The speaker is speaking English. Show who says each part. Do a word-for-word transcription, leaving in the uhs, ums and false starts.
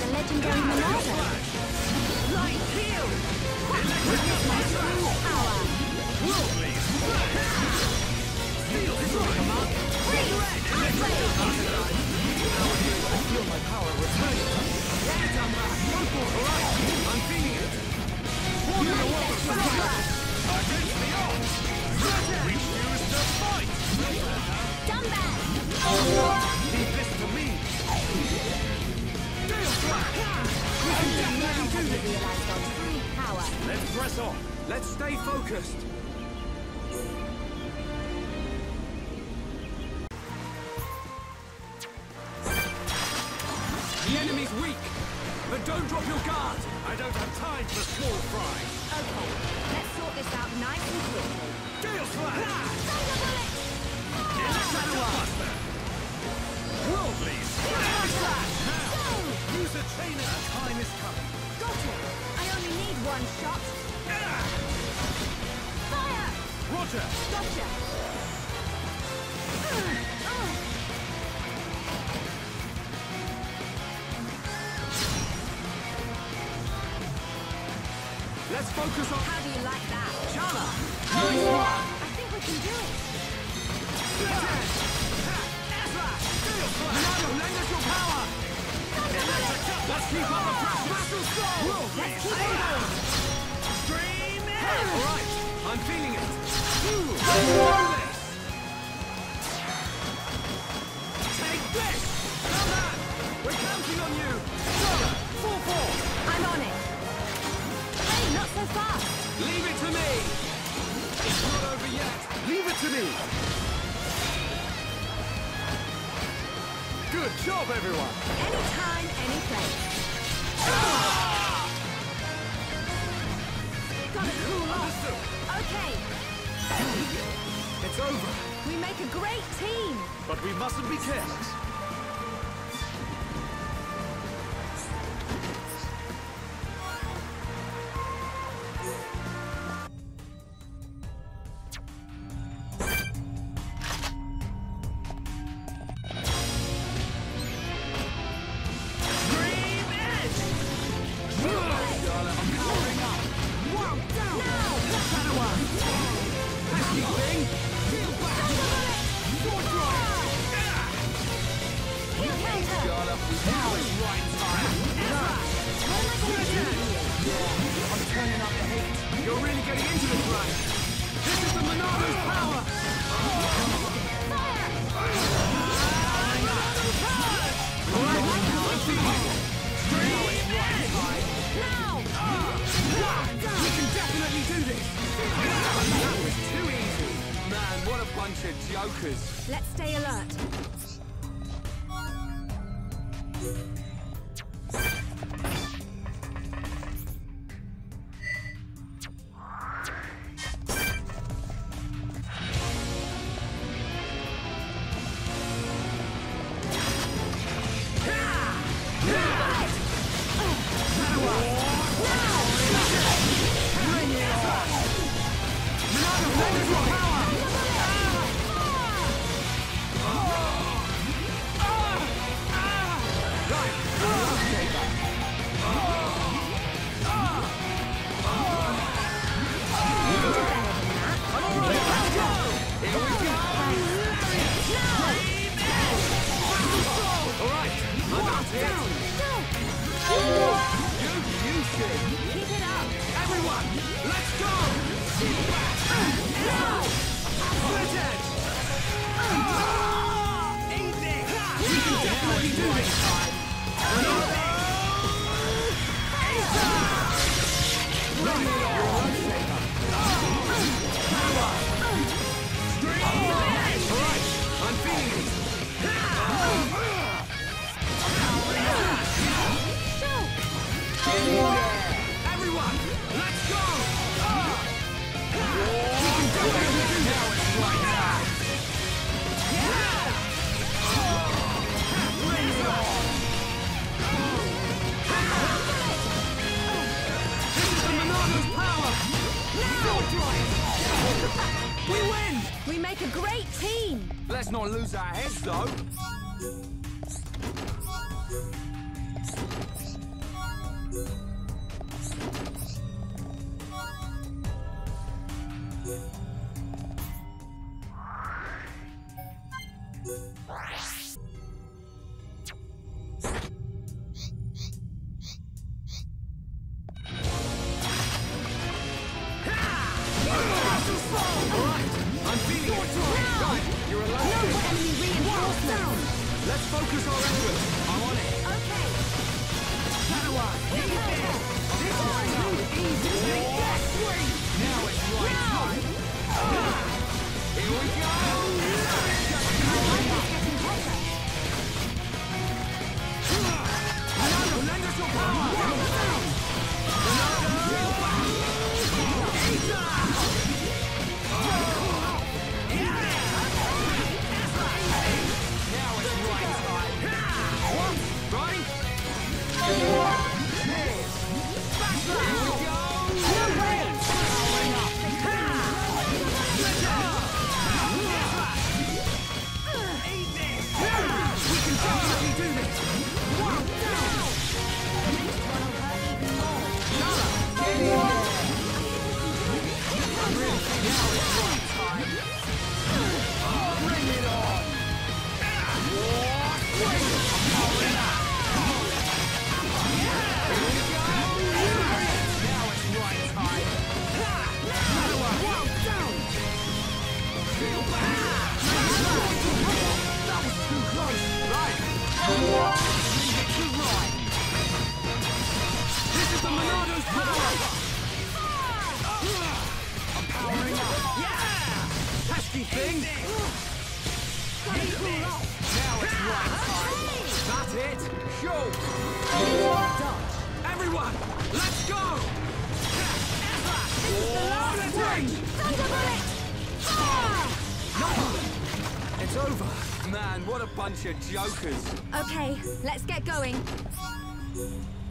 Speaker 1: the legendary Monado.
Speaker 2: Light heal!
Speaker 1: Witness my true power.
Speaker 2: Feel strong, Mark! I feel my power returning. Get on that! Alright, I'm feeling it. Water the water for fire! Against the odds! Refuse to fight!
Speaker 1: Done that.
Speaker 2: Leave this to me! Gale Slash! We can definitely do this!
Speaker 1: Realized on true power.
Speaker 2: Let's press on. Let's stay focused. The enemy's weak, but don't drop your guard. I don't have time for small fry.
Speaker 1: Okay, let's sort this out nice and quickly.
Speaker 2: Gale Slash!
Speaker 1: Thunder bullet!
Speaker 2: Shadow Buster! Worldly Fire Slash! Now! Use a chain at a time is coming.
Speaker 1: Got it! I only need one shot. Fire!
Speaker 2: Roger!
Speaker 1: Gotcha!
Speaker 2: Let's focus on...
Speaker 1: How do you like that?
Speaker 2: Chala!
Speaker 1: I think we can do it.
Speaker 2: Ezra! Monado, lend us your power! Let's keep up the pressure! Muscle Soul!
Speaker 1: Let's keep on going.
Speaker 2: Stream in! Alright, I'm feeling it. Ooh, let's do this! Take this! Come on! We're counting on you! Chala, four four!
Speaker 1: I'm on it. Hey, not so fast.
Speaker 2: Leave it to me! It's not over yet! Leave it to me! Good job, everyone!
Speaker 1: Anytime, any place. Gotta cool off.
Speaker 2: Understood.
Speaker 1: Okay,
Speaker 2: It's over,
Speaker 1: we make a great team.
Speaker 2: but we mustn't be careless. Dream Edge! I'm powering up! Wow, down! Shadow One! Pesky thing! Feel back! Sword drive!
Speaker 1: Heel counter.
Speaker 2: Now it's right time!
Speaker 1: What am I gonna do?
Speaker 2: I'm turning up the heat. You're really getting into this run. This is the Monado's power!
Speaker 1: Fire!
Speaker 2: Alright, I'm feeling it. Stream Edge!
Speaker 1: Now!
Speaker 2: We can definitely do this! That was too easy! Man, what a bunch of jokers!
Speaker 1: Let's stay alert. Keep it up.
Speaker 2: Everyone, let's go! Split Edge! Easy! We can definitely do this! Bring it on! Alright, I'm feeling it! Everyone, let's go! We can definitely do this! Bring it on! This is the Monado's power! Sword drive! We win!
Speaker 1: We make a great team.
Speaker 2: Let's not lose our heads, though. Let's focus our efforts. I'm on it.
Speaker 1: Okay.
Speaker 2: Padawan, this is easy. Now it's right time. Here we go. Ronaldo, lend us your power. Thing. Now it's right time. That's it. Show. Everyone, let's go. It's over. Man, what a bunch of jokers.
Speaker 1: Okay, let's get going.